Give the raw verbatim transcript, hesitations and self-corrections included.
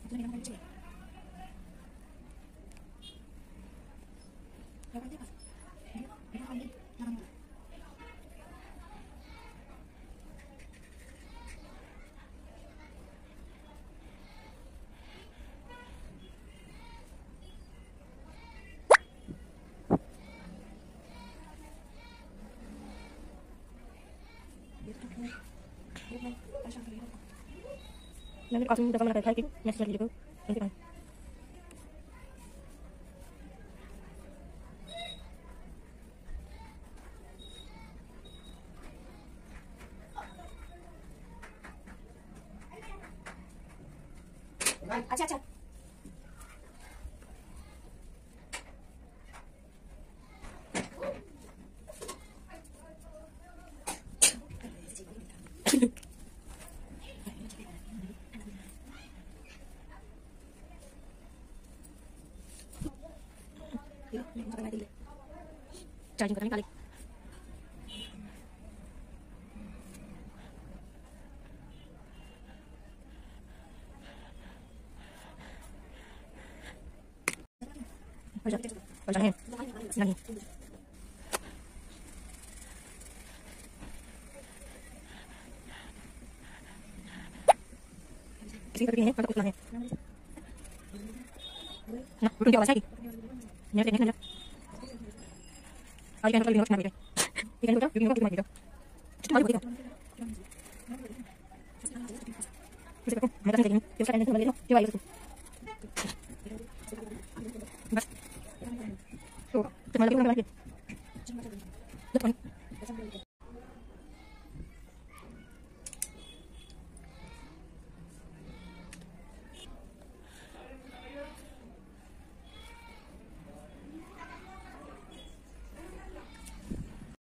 Nanti aku dapat menarik lagi, masih lagi juga. Nanti kan. Acha acha. Charging ko na yung tali. Pajak, pajangin, lagi. Kasi kapag pagkakot lang yan. Nah, belum dia olah lagi. Nyari ini aja. Ayo kan kalau lagi ikan dulu, bikin apa gitu. Itu mau gitu. Bisa aku, mereka sendiri. Dia sekarang nanti kembali, dia ayo. Bas. Tuh, cuma lagi lagi.